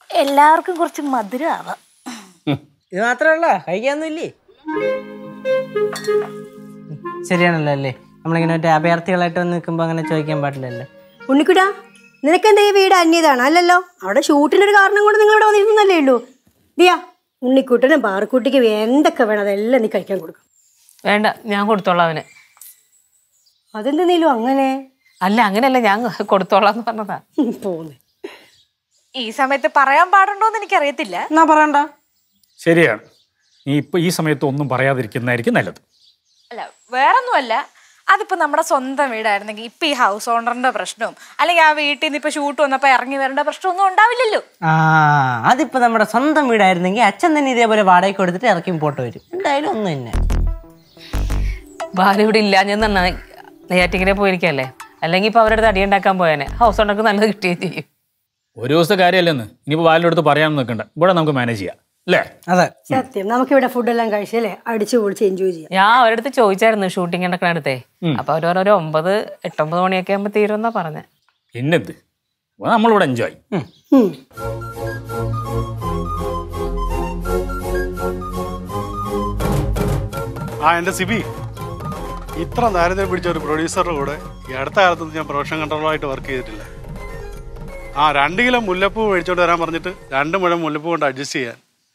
എല്ലാവർക്കും കുറച്ച് മധുരമാവാം. ഇത് മാത്രമല്ല, കഴിക്കാനൊന്നുമില്ലേ? ശരിയാണല്ലോ അല്ലേ? നമ്മളിങ്ങനെ മറ്റേ അഭയാർത്ഥികളായിട്ട് വന്ന് നിൽക്കുമ്പോൾ അങ്ങനെ ചോദിക്കാൻ പാടില്ലല്ലോ. ഉണ്ണിക്കുട്ടാ, നിനക്കെന്താ ഈ വീട് അന്യതാണ്? അല്ലല്ലോ, അവിടെ ഷൂട്ടിനൊരു കാരണം കൊണ്ട് നിങ്ങൾ ഇവിടെ വന്നിരുന്നല്ലേ ഉള്ളൂ. ദിയാ, ഉണ്ണിക്കുട്ടനും പാറക്കുട്ടിക്കും എന്തൊക്കെ വേണം അതെല്ലാം നീ കഴിക്കാൻ കൊടുക്കും. വേണ്ട, ഞാൻ കൊടുത്തോളാം അവന്. അതെന്തെന്നേലും അങ്ങനെ? അല്ല, അങ്ങനെയല്ല, ഞാൻ കൊടുത്തോളാന്ന് പറഞ്ഞതാ. പോന്നെ. ഈ സമയത്ത് പറയാൻ പാടുണ്ടോന്ന് എനിക്കറിയത്തില്ല. എന്നാ പറയണ്ട. ശരിയാണ്, നീ ഇപ്പൊ ഈ സമയത്ത് ഒന്നും പറയാതിരിക്കുന്നതായിരിക്കും നല്ലത്. അല്ല, വേറൊന്നുമല്ല, അതിപ്പോ നമ്മുടെ സ്വന്തം വീടായിരുന്നെങ്കിൽ ഇപ്പൊ ഈ ഹൗസ് ഓണറിന്റെ പ്രശ്നവും അല്ലെങ്കിൽ ആ വീട്ടിൽ നിന്ന് ഇപ്പൊ ഷൂട്ട് വന്നപ്പോ ഇറങ്ങി വരേണ്ട പ്രശ്നമൊന്നും ഉണ്ടാവില്ലല്ലോ. അതിപ്പോ നമ്മുടെ സ്വന്തം വീടായിരുന്നെങ്കിൽ അച്ഛൻ തന്നെ ഇതേപോലെ വാടകയ്ക്ക് കൊടുത്തിട്ട് ഇറക്കി പോട്ട് വരും. എന്തായാലും ഒന്നും തന്നെ. ബാലു ഇവിടെ ഇല്ല, ഞാൻ നന്നായി നെയ്യാറ്റിങ്ങനെ പോയിരിക്കല്ലേ. അല്ലെങ്കിൽ ഇപ്പൊ അവരുടെ അടി ഉണ്ടാക്കാൻ പോയാനെ. ഹൗസ് ഓണർക്ക് നല്ലത് കിട്ടുകയും ചെയ്യും. ഒരു ദിവസത്തെ കാര്യമല്ലെന്ന് ഇനിയിപ്പോൾ ബാലിൻ്റെ അടുത്ത് പറയാൻ നിൽക്കണ്ട. ഇവിടെ നമുക്ക് മാനേജ് ചെയ്യാം അല്ലേ? അതെ, സത്യം. നമുക്കിവിടെ ഫുഡെല്ലാം കഴിച്ചല്ലേ അടിച്ചു പൊളിച്ച് എൻജോയ് ചെയ്യാം. ഞാൻ അവരടുത്ത് ചോദിച്ചായിരുന്നു ഷൂട്ടിംഗ് നടക്കണ അടുത്തേ. അപ്പൊ അവരോരോ 9-8 മണിയൊക്കെ ആകുമ്പോ തീരുമെന്നാ പറഞ്ഞേ. പിന്നെന്ത്, നമ്മളിവിടെ എൻജോയ്. എൻ്റെ സിബി, ഇത്ര നേരത്തെ പിടിച്ച ഒരു പ്രൊഡ്യൂസറുടെ കൂടെ ഈ അടുത്ത കാലത്തൊന്നും ഞാൻ പ്രൊഡക്ഷൻ കൺട്രോളായിട്ട് വർക്ക് ചെയ്തിട്ടില്ല. 2 കിലോ മുല്ലപ്പൂ മേടിച്ചോണ്ട് വരാൻ പറഞ്ഞിട്ട് 2 മുഴം മുല്ലപ്പൂ കൊണ്ട് അഡ്ജസ്റ്റ് ചെയ്യാൻ.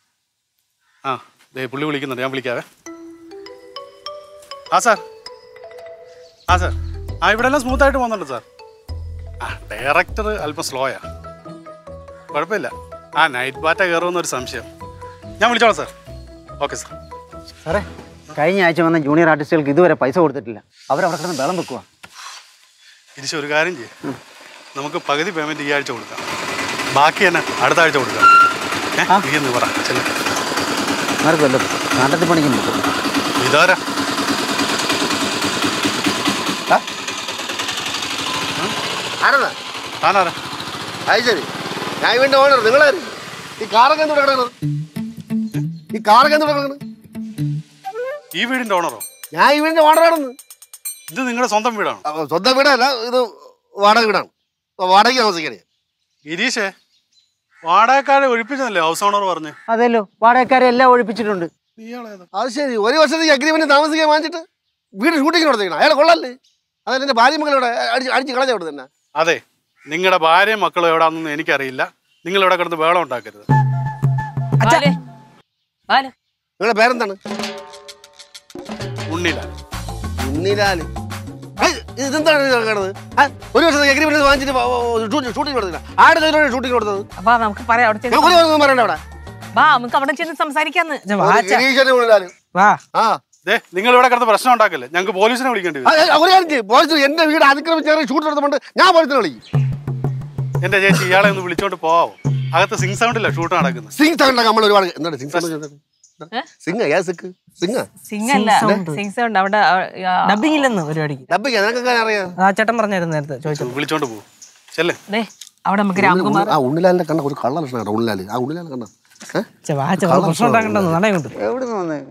പുള്ളി വിളിക്കുന്നുണ്ട്, ഞാൻ വിളിക്കാവേ. സാർ. സാർ, ഇവിടെ എല്ലാം സ്മൂത്തായിട്ട് പോകുന്നുണ്ട് സാർ. ഡയറക്ടർ അല്പം സ്ലോയാ. കുഴപ്പമില്ല. നൈറ്റ് ബാറ്റ കയറുമെന്നൊരു സംശയം. ഞാൻ വിളിച്ചോളാം സാർ. Okay sir. സാറേ, കഴിഞ്ഞ ആഴ്ച വന്ന ജൂനിയർ ആർട്ടിസ്റ്റുകൾക്ക് ഇതുവരെ പൈസ കൊടുത്തിട്ടില്ല. അവരവിടെ കിടന്ന് ബലം വെക്കുക. തിരിച്ച് ഒരു കാര്യം ചെയ്യും, നമുക്ക് പകുതി പേയ്മെൻറ്റ് ഈ ആഴ്ച കൊടുക്കാം, ബാക്കി തന്നെ അടുത്ത ആഴ്ച കൊടുക്കാം. എന്ന് പറ. ആർക്കുമല്ലോ നാട്ടത്തിൽ പണിക്കുന്നു. ഇതാരാ? താനാരാ? ശരി, ഞാൻ ഇവന്റെ ഓണർ. നിങ്ങളാരും ഈ കാറൊക്കെ എന്ത് കിടക്കണത്? ഈ കാറൊക്കെ എന്ത് കിടക്കണത്? ഈ വീടിന്റെ ഓണറോ? ഞാൻ ഈ വീടിന്റെ ഓണറാണെന്ന്. ഇത് നിങ്ങളുടെ സ്വന്തം വീടാണോ? സ്വന്തം വീടല്ല, ഇത് വാടക വീടാണ്. വാടകയ്ക്ക് താമസിക്കണേ. ഗിരീഷേ, വാടകക്കാരെ ഒഴിപ്പിച്ചതല്ലേ ഹൗസ് ഓണർ പറഞ്ഞു? അതെല്ലോ, വാടകക്കാരെ എല്ലാം ഒഴിപ്പിച്ചിട്ടുണ്ട്. അത് ശരി, 1 വർഷത്തേക്ക് അഗ്രിമെന്റ് താമസിക്കാൻ വാങ്ങിച്ചിട്ട് വീട് ഷൂട്ടിങ്ങിന് കൊടുത്തേക്കണം. അയാൾ കൊള്ളല്ലേ? അതല്ല, എന്റെ ഭാര്യ മക്കളോടെ അടിച്ച് കളഞ്ഞ അവിടെ തന്നെ. അതെ, നിങ്ങളുടെ ഭാര്യയും മക്കളും എവിടാന്നൊന്നും എനിക്കറിയില്ല. നിങ്ങൾ ഇവിടെ കിടന്ന് വേളം ഉണ്ടാക്കരുത്. നിങ്ങളുടെ പേരെന്താണ്? ഉണ്ണിലാൽ. ഉണ്ണിലാല്. ഇതെന്താണ് കിടന്നത്? 1 വർഷത്തേക്ക് അഗ്രിമെന്റ് വാങ്ങിച്ചിട്ട് ഷൂട്ടിങ് കൊടുത്തില്ല. ആരുടെ ഷൂട്ടിങ് കൊടുത്തത്? നമുക്ക് പറയാം, പറയണ്ട അവിടെ. നമുക്ക് അവിടെ ചെന്ന് സംസാരിക്കാന്ന്. നിങ്ങൾ ഇവിടെ കിടന്ന് പ്രശ്നം ഉണ്ടാക്കല്ലേ, ഞങ്ങൾക്ക് പോലീസിനെ വിളിക്കേണ്ടി വരും. പോലീസ് എന്റെ വീട് അതിക്രമിച്ച് ഷൂട്ട് എടുത്തുകൊണ്ട് ഞാൻ പോലീസിനെ വിളിക്കും. എന്റെ ചേച്ചി, ഇയാളെ ഒന്ന് വിളിച്ചോണ്ട് പോവാമോ? അകത്ത് സിംഗ് സൗണ്ടില്ല ഷൂട്ട് നടക്കുന്നത്. സിംഗ് സൗണ്ട് നമ്മൾ ഒരുപാട് എന്താണ് സിംഗ് സൗണ്ട്? ഡബിംഗ് ഇല്ലെന്ന് പരിപാടിക്ക്. ഡബിംഗ് നിനക്കൊക്കെ അറിയാം. ചേട്ടൻ പറഞ്ഞായിരുന്നു നേരത്തെ, ചോദിച്ചു. വിളിച്ചോണ്ട് പോകും. അവിടെ നമുക്ക് രാംകുമാർ. ആ ഉണ്ണിലാലിന്റെ കണ്ട ഒരു കള്ള ലക്ഷണം. ഉണ്ണിലാല്, ആ ഉണ്ണിലാൽ കണ്ട പ്രശ്നം ഉണ്ടാക്കണ്ടെന്ന് നടയുണ്ട്. എവിടെ നിന്ന് വന്നേ?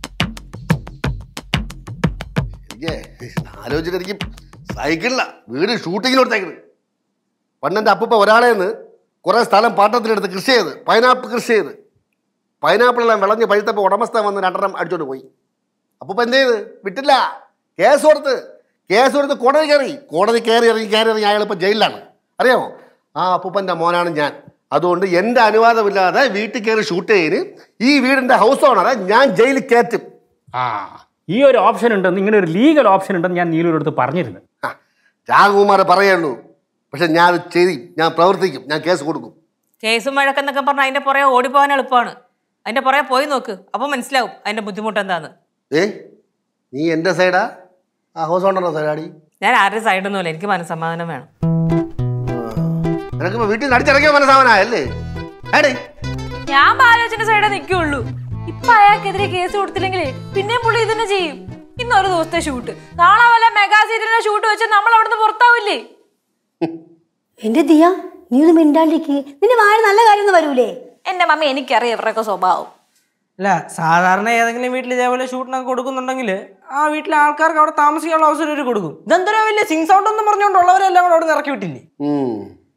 ആലോചിച്ചിട്ട് എനിക്ക് സൈക്കിളില്ല വീട് ഷൂട്ടിങ്ങിന് കൊടുത്തേക്കണ്. പണ്ടെൻ്റെ അപ്പൂപ്പ ഒരാളേന്ന് കുറെ സ്ഥലം പാട്ടത്തിലെടുത്ത് കൃഷി ചെയ്ത് പൈനാപ്പിൾ കൃഷി ചെയ്ത് പൈനാപ്പിളെല്ലാം വിളഞ്ഞ് പഴുത്തപ്പോൾ ഉടമസ്ഥ വന്ന് 2 അടിച്ചോണ്ട് പോയി. അപ്പൂപ്പ എന്ത് ചെയ്ത്? വിട്ടില്ല. കേസ് കൊടുത്ത് കോടതി കയറി ഇറങ്ങി അയാളിപ്പോൾ ജയിലിലാണ്. അറിയാമോ? ആ അപ്പൂപ്പൻ്റെ മോനാണ് ഞാൻ. അതുകൊണ്ട് എൻ്റെ അനുവാദമില്ലാതെ വീട്ടിൽ കയറി ഷൂട്ട് ചെയ്ത് ഈ വീടിൻ്റെ ഹൗസ് ഓണറെ ഞാൻ ജയിലിൽ കയറ്റും. ഈ ഒരു ഓപ്ഷൻ ഉണ്ടെന്ന്, ഇങ്ങനെ ഒരു ലീഗൽ ഓപ്ഷൻ ഉണ്ടെന്ന് ഞാൻ നീലൂരുടെ അടുത്ത് പറഞ്ഞിരുന്നു. രാഘുകുമാർ പറയുള്ളൂ, പക്ഷെ ഞാൻ ഞാൻ പ്രവർത്തിക്കും, ഞാൻ കേസ് കൊടുക്കും. കേസും വഴക്കെന്നൊക്കെ പറഞ്ഞാൽ അതിന്റെ പുറകെ ഓടിപ്പോകാൻ എളുപ്പമാണ്. അതിന്റെ പുറകെ പോയി നോക്ക്, അപ്പൊ മനസ്സിലാവും അതിന്റെ ബുദ്ധിമുട്ട് എന്താന്ന്. നീ എന്റെ സൈഡാ ആ ഹൗസ് ഓണറിന്റെ സൈഡാടി? ഞാൻ ആരുടെ സൈഡൊന്നുമില്ല, എനിക്ക് മനസ്സമാധാനം വേണം. നിനക്കിപ്പോ വീട്ടിൽ നിന്ന് അടിച്ചിറങ്ങിയ മനസ്സമാനായല്ലേ? ഞാൻ ബാലോചന്റെ സൈഡേ നിൽക്കുള്ളൂ. ഇപ്പൊ അയാൾക്കെതിരെ കേസ് കൊടുത്തില്ലെങ്കിൽ പിന്നെയും പുള്ളി ഇതന്നെ ചെയ്യും. ഇന്നൊരു ദിവസത്തെ ഷൂട്ട്, നാളെ വല്ല മെഗാ സീരിയലിന്റെ ഷൂട്ട് വെച്ച് നമ്മൾ അവിടുന്ന് പുറത്താവില്ലേ? എന്റെ ദിയ, നീ ഒന്ന് മിണ്ടാണ്ടിക്ക്. നിന്റെ വായ നല്ല കാര്യം വരൂലേ? എന്റെ മമ്മി, എനിക്കറിയാം ഇവരുടെയൊക്കെ സ്വഭാവം. അല്ല, സാധാരണ ഏതെങ്കിലും വീട്ടിൽ ഇതേപോലെ ഷൂട്ടിനൊക്കെ കൊടുക്കുന്നുണ്ടെങ്കിൽ ആ വീട്ടിലെ ആൾക്കാർക്ക് അവിടെ താമസിക്കാനുള്ള അവസരം കൊടുക്കും. ഇതെന്താ വലിയ സിംഗ് സൗണ്ട് എന്ന് പറഞ്ഞുകൊണ്ടുള്ളവരെല്ലാം കൂടെ അവിടെ ഇറക്കി വിട്ടില്ലേ?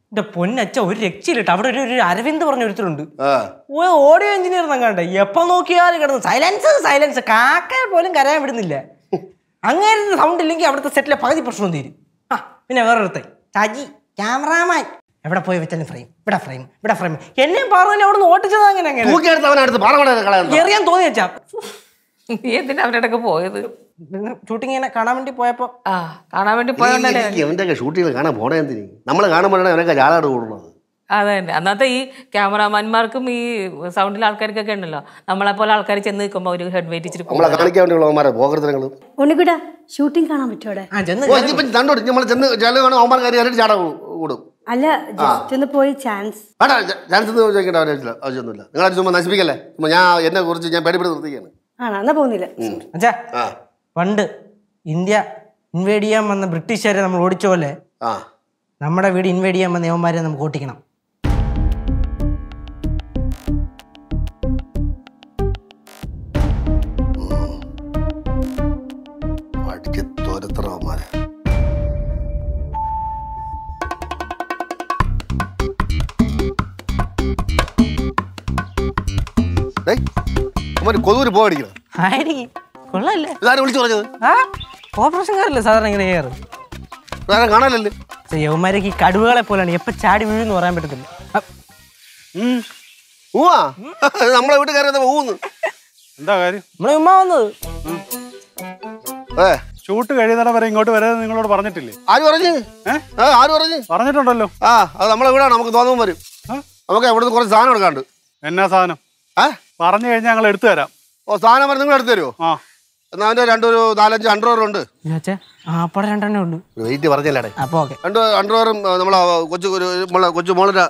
എന്റെ പൊന്നച്ച ഒരു രക്ഷയിലിട്ട് അവിടെ ഒരു അരവിന്ദ് പറഞ്ഞ ഒരുത്തരുണ്ട് ആ ഓഡിയോ എഞ്ചിനീയർ എന്നങ്ങാണ്ട് എപ്പോ നോക്കിയാലും കിടന്നു സൈലൻസ് കാക്ക പോലും കരയാൻ വിടുന്നില്ല. അങ്ങനെ സൗണ്ട് ഇല്ലെങ്കിൽ അവിടുത്തെ സെറ്റിലെ പകുതി പ്രശ്നം തീരും. ആ പിന്നെ വേറൊരുത്തെ ഷാജി ക്യാമറാമാൻ എവിടെ പോയി വെച്ചാലും ഫ്രെയിം എന്നെയും പറഞ്ഞു അവിടെ നിന്ന് ഓട്ടിച്ചത് അങ്ങനെ എറിയാൻ തോന്നി വെച്ചാ. നീ എന്തിനാ അവരുടെ ഒക്കെ പോയത്? ഷൂട്ടിങ്ങിനെ കാണാൻ വേണ്ടി പോയപ്പോ കാണാൻ വേണ്ടി പോയോണ്ടല്ലേ. അവന്റെ ഷൂട്ടിങ് കാണാൻ പോണേ എന്തിന്? നമ്മള് കാണുമ്പോഴാണ് അവനൊക്കെ ജാലാട് കൂടുന്നത്. അതെ തന്നെ. അന്നത്തെ ഈ ക്യാമറാമാന്മാർക്കും ഈ സൗണ്ടിലെ ആൾക്കാർക്കൊക്കെ ഉണ്ടല്ലോ, നമ്മളെ പോലെ ആൾക്കാർ ചെന്ന് നിൽക്കുമ്പോ ഒരു ഹെഡ് വെയിറ്റ് ഇച്ചിരി നമ്മളെ കാണിക്കാൻ വേണ്ടിയുള്ളവന്മാരെ പോകരുത്തങ്ങളും. ഉണ്ണിക്കുട്ടാ ഷൂട്ടിംഗ് കാണാൻ പറ്റുമോ അവിടെ? കണ്ടോട്ട് നമ്മൾ ചെന്ന് ചില അവന്മാർ കാര്യം ചാട കൂടും. അല്ല ജസ്റ്റ് ഒന്ന് പോയി ചാൻസ് ചാൻസ് ചോദിക്കേണ്ട ആവശ്യമൊന്നുമില്ല. നിങ്ങളെ ചുമ്മാ നശിപ്പിക്കല്ലേ. ഞാൻ എന്നെ കുറിച്ച് ഞാൻ പേടിപ്പെടുത്തി നിർത്തിക്കാണ്. ആണോ? എന്നാ പോകുന്നില്ല. അച്ഛാ പണ്ട് ഇന്ത്യ ഇൻവേഡ് ചെയ്യാൻ വന്ന ബ്രിട്ടീഷുകാരെ നമ്മൾ ഓടിച്ച പോലെ നമ്മുടെ വീട് ഇൻവേഡ് ചെയ്യാൻ വന്ന യവന്മാരെ നമുക്ക് ഓട്ടിക്കണം. കൊതൂര് പോകടിക്കണം. കൊള്ളല്ലേ ഇതാരും വിളിച്ചു പറഞ്ഞത്? ഓപ്പറേഷൻകാരല്ലേ സാധാരണ ഇങ്ങനെ ചെയ്യാറ്. കാണാനല്ലേ യവന്മാരൊക്കെ ഈ കടുവകളെ പോലെയാണ് എപ്പോ ചാടി വീഴുന്ന് പറയാൻ പറ്റത്തില്ല. നമ്മളെ വീട്ടിൽ കയറി പോകുന്നു. എന്താ കാര്യം? നമ്മളെ ഉമ്മ വന്നത് ഷൂട്ട് കഴിയുന്നിടം വരെ ഇങ്ങോട്ട് വരെ നിങ്ങളോട് പറഞ്ഞിട്ടില്ലേ? ആര് പറഞ്ഞു? പറഞ്ഞിട്ടുണ്ടല്ലോ. അത് നമ്മളെ വീടാണ്. നമുക്ക് തോന്നുമ്പോൾ വരും. നമുക്ക് എവിടുന്ന് കുറച്ച് സാധനം എടുക്കാണ്ട്. എന്നാ സാധനം? പറഞ്ഞു കഴിഞ്ഞാൽ ഞങ്ങൾ എടുത്തു തരാം. സാധനം പറഞ്ഞ് നിങ്ങൾ എടുത്തു തരുമോ? എന്നാ അവന്റെ 4-5 അണ്ടർവെയർ ഉണ്ട്. രണ്ടെണ്ണേ ഉള്ളൂ. വെയിറ്റ് പറഞ്ഞല്ലേ? 2 അണ്ടർവെയറും നമ്മളെ കൊച്ചു മോളിന്റെ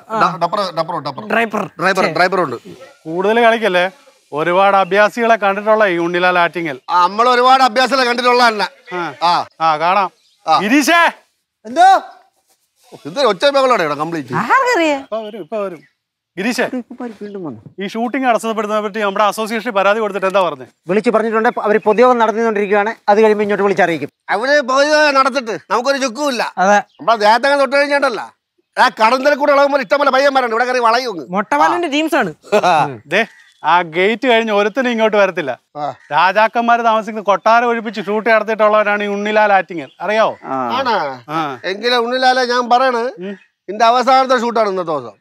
ഡ്രൈവർ ഉണ്ട്. കൂടുതൽ കളിക്കല്ലേ. ഒരുപാട് അഭ്യാസികളെ കണ്ടിട്ടുള്ള ഈ ഉണ്ണിലാൽ ആറ്റിങ്ങൽ. നമ്മൾ ഒരുപാട് അഭ്യാസികളെ കണ്ടിട്ടുള്ള കാണാം. ഗിരീഷേ എന്തോ ഒച്ച മകളോടെ കംപ്ലീറ്റ് ഇപ്പൊ വരും. ഗിരീഷേ ഈ ഷൂട്ടിംഗ് തടസ്സപ്പെടുന്നതിനെ പറ്റി നമ്മുടെ അസോസിയേഷൻ പരാതി കൊടുത്തിട്ട് എന്താ പറഞ്ഞത്? വിളിച്ച് പറഞ്ഞിട്ടുണ്ട്. അവർ പൊതുയോഗം നടത്തിക്കൊണ്ടിരിക്കുകയാണ്. അത് കഴിയുമ്പോൾ ഇങ്ങോട്ട് വിളിച്ചറിയിക്കും. അവര് പൊതുയോഗം നടത്തിട്ട് നമുക്കൊരു ചുക്കുമില്ല. നമ്മളെ ദേഹത്തങ്ങ് തൊട്ട് കഴിഞ്ഞിട്ടല്ല. കടന്തൽ കൂടെ ഇളകുമ്പോൾ ഇഷ്ടംപോലെ പയ്യന്മാരുണ്ട്. ഇവിടെ കയറി വളയും. മൊട്ടവാലിന്റെ ടീംസ് ആണ്. ആ ഗേറ്റ് കഴിഞ്ഞ് ഒരുത്തനും ഇങ്ങോട്ട് വരത്തില്ല. രാജാക്കന്മാര് താമസിക്കുന്ന കൊട്ടാരം ഒഴിപ്പിച്ച് ഷൂട്ട് നടത്തിയിട്ടുള്ളവരാണ് ഈ ഉണ്ണിലാൽ ആറ്റിങ്ങൽ. അറിയാവോ? എങ്കിലും ഉണ്ണിലാലെ ഞാൻ പറയണ്, എന്റെ അവസാനത്തെ ഷൂട്ടാണ് ഇന്നത്തെ ദിവസം.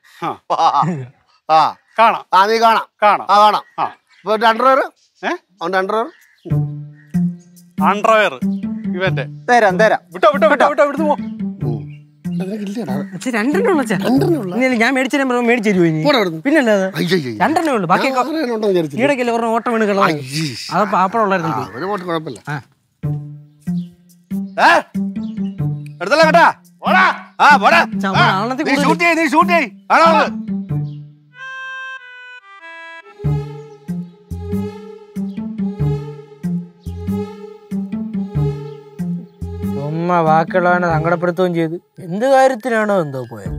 കാണാം. നീ കാണാം. അണ്ടർവെയർ അണ്ടർവെയർ ഇവന്റെ തരാം. വിട്ടോ പോ. ഞാൻ മേടിച്ചു പിന്നല്ലാതെ രണ്ടെണ്ണേ ഉള്ളു. ബാക്കി ഈടക്കല്ലേ പറഞ്ഞ ഓട്ടം വീണ് കള. അത് പാപ്പടം ഉള്ളായിരുന്നു. കുഴപ്പമില്ല. എടുത്തല്ല കേട്ടാ. ഉമ്മ ബാക്കിയുള്ളവനെ സങ്കടപ്പെടുത്തുകയും ചെയ്ത് എന്ത് കാര്യത്തിനാണോ എന്തോ പോയത്.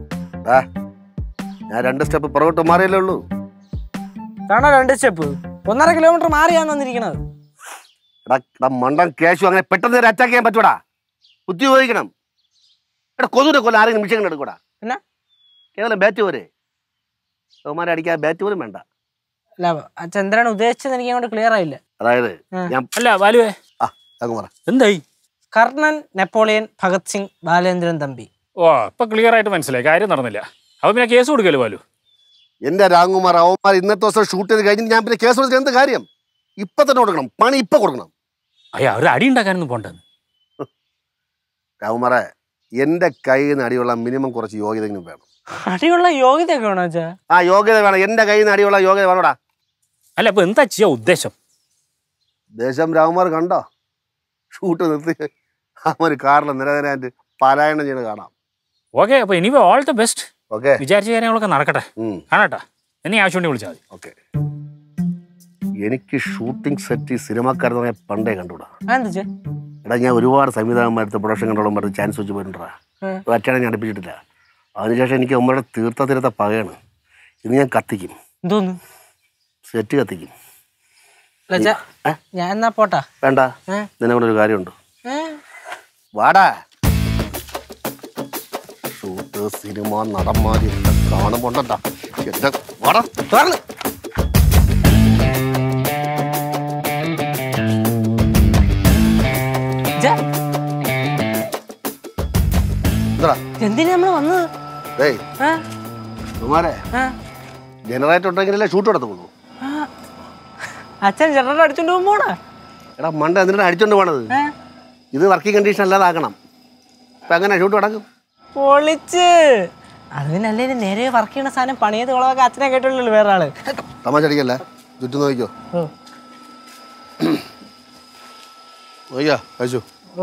ഞാൻ 2 സ്റ്റെപ്പ് പുറകോട്ട് മാറിയല്ലേ ഉള്ളൂ. കാണോ 2 സ്റ്റെപ്പ് 1.5 കിലോമീറ്റർ മാറിയാന്ന് വന്നിരിക്കണത്. മണ്ടൻ കേശു അങ്ങനെ പെട്ടെന്ന് അറ്റാക്ക് ചെയ്യാൻ പറ്റൂടാ. ബുദ്ധി ഉപയോഗിക്കണം. കൊതുവിനെ കൊല്ലം ആരെങ്കിലും നിമിഷങ്ങൾ എടുക്കൂടാ. എന്നാ കേവലം ബാറ്റ് പോരെ. അവന്മാരെ അടിക്കാൻ ബാറ്റ് പോലും വേണ്ട. അല്ല അച്ഛൻ എന്താണ് ഉദ്ദേശിച്ചത് എനിക്ക് അങ്ങോട്ട് ക്ലിയർ ആയില്ല. അതായത് അല്ല ബാലുവേ എന്തായി? കർണൻ, നെപ്പോളിയൻ, ഭഗത് സിംഗ്, ബാലേന്ദ്രൻ തമ്പി. ഇപ്പൊ ക്ലിയർ ആയിട്ട് മനസ്സിലായി. കാര്യം നടന്നില്ല. അപ്പൊ പിന്നെ കേസ് കൊടുക്കല്ലോ ബാലു. എന്റെ രാംകുമാർ, അവന്മാർ ഇന്നത്തെ ദിവസം ഷൂട്ട് ചെയ്ത് കഴിഞ്ഞ് ഞാൻ പിന്നെ കേസ് കൊടുത്തിട്ട് എന്ത് കാര്യം? ഇപ്പൊ തന്നെ കൊടുക്കണം. പണി ഇപ്പൊ കൊടുക്കണം. അയ്യാ ഒരു അടി ഉണ്ടാക്കാനൊന്നും പോണ്ടെന്ന്. രാംകുമാറെ, എന്റെ കയ്യിൽ നിന്ന് അടിയുള്ള മിനിമം കുറച്ച് യോഗ്യതയും വേണം. അടിയുള്ള യോഗ്യതയൊക്കെ വേണോ? യോഗ്യത വേണം. എന്റെ കയ്യിൽ നിന്ന് അടിയുള്ള യോഗ്യത വേണോടാ. അല്ല ഇപ്പൊ എന്താ ചെയ്യാ ഉദ്ദേശം? രാംകുമാർ കണ്ടോ? ഷൂട്ട് നിർത്തി അവര് കാറിൽ നിരനിരായിട്ട് പാരായണം ചെയ്ത് കാണാം. ഓക്കെ, അപ്പൊ ഇനി ഓൾ ദ ബെസ്റ്റ്. ഓക്കെ, വിചാരിച്ച കാര്യങ്ങളൊക്കെ നടക്കട്ടെ. കാണാട്ടാ, എന്നെ ആവശ്യമുണ്ടെങ്കിൽ വിളിച്ചാൽ മതി. ഓക്കെ. എനിക്ക് ഷൂട്ടിംഗ് സെറ്റ് സിനിമക്കാരെ പണ്ടേ കണ്ടുകൂടാ. എടാ, ഞാൻ ഒരുപാട് സംവിധാനന്മാരത്തെ പ്രൊഡക്ഷൻ കണ്ടോളം പറഞ്ഞ് ചാൻസ് വെച്ച് പോയിട്ടുണ്ടാ. അച്ഛനെ ഞാൻ അടുപ്പിച്ചിട്ടില്ല. അതിനുശേഷം എനിക്ക് അമ്മയുടെ തീർത്ത പകയാണ്. ഇത് ഞാൻ കത്തിക്കും. എന്തോന്ന്? സെറ്റ് കത്തിക്കും. ഞാൻ എന്നാ പോട്ടാ. വേണ്ട, നിന്നെ കൊണ്ടൊരു കാര്യമുണ്ട്. വാടാ. ഷൂട്ട് സിനിമ നടന്മാരൊക്കെ കാണുമ്പോണ്ടാ എന്റെ വാടാ തുറന്ന് എന്താ എന്തിനാ നമ്മള് വന്നത്? ഏയ് കുമാരെ ജനറേറ്റർ ഉണ്ടെങ്കിലല്ലേ ഷൂട്ട് നടത്തുള്ളൂ. അച്ഛൻ ജനറേറ്റർ അടിച്ചോണ്ട് പോകുമ്പോടാ. എടാ മണ്ട എന്തിനാ അടിച്ചോണ്ട് പോണത്? ഇത് വർക്കിംഗ് കണ്ടീഷൻ അല്ലാതാക്കണം. ഇപ്പൊ എങ്ങനെ ഷൂട്ട് നടക്കും? പൊളിച്ച് അതിനല്ലേ നേരെ വർക്ക് ചെയ്യണ സാധനം പണിയത് കൊളവാക്കെ അച്ഛനെ കേട്ടുള്ളൂ വേറെ ആള്. തമാശ അടിക്കല്ലേ, ചുറ്റും നോക്കിക്കോ. നോക്കിയാ കഴിച്ചു. ഓ